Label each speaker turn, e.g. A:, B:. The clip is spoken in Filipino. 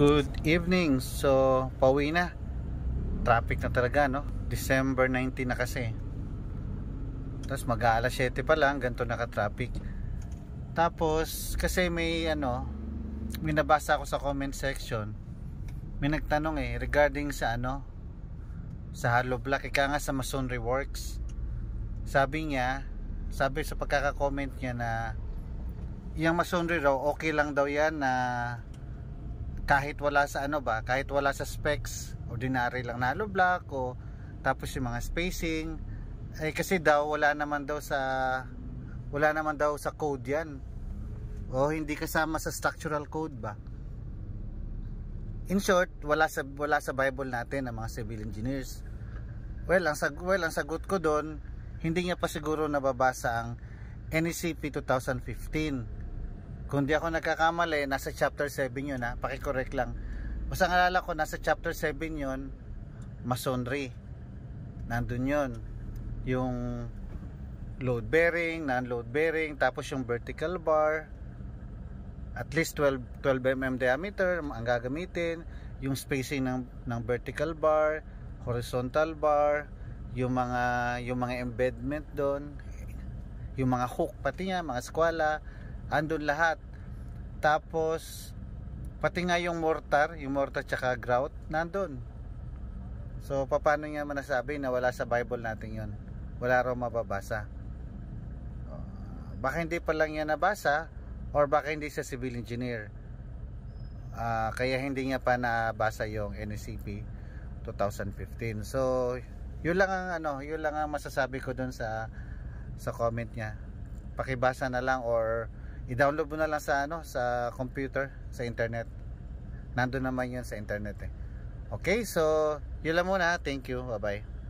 A: Good evening. So, pauwi na. Traffic na talaga, no? December 19 na kasi. Tapos mag-aalas 7 pa lang, ganito naka-traffic. Tapos, kasi may nabasa ako sa comment section. May nagtanong regarding sa sa hollow block, ika nga sa masonry works. Sabi sa pagkaka-comment niya na yung masonry raw, okay lang daw yan na kahit wala sa kahit wala sa specs, ordinary lang na hollow block o tapos yung mga spacing kasi daw wala naman daw sa code yan o hindi kasama sa structural code ba. In short, wala sa Bible natin ang mga civil engineers. Ang sagot ko doon, hindi niya pa siguro nababasa ang NECP 2015. Kung di ako nagkakamali, nasa chapter 7 yun paki-correct lang. Basta naalala ko, nasa chapter 7 yun, masonry. Nandun yun. Yung load bearing, non-load bearing, tapos yung vertical bar, at least 12 mm diameter ang gagamitin, yung spacing ng vertical bar, horizontal bar, yung mga embedment doon, yung mga hook, pati nga, mga skwala, andun lahat. Tapos pati nga yung mortar tsaka grout nandun. So paano nga manasabi na wala sa Bible natin yun? Wala raw mababasa. Baka hindi pa lang yan nabasa, or baka hindi sa civil engineer, kaya hindi niya pa nabasa yung NECP 2015. So yun lang ang masasabi ko dun sa comment niya. Pakibasa na lang or i-download mo na lang sa computer, sa internet. Nandun naman yun sa internet Okay, so yun lang muna. Thank you. Bye bye.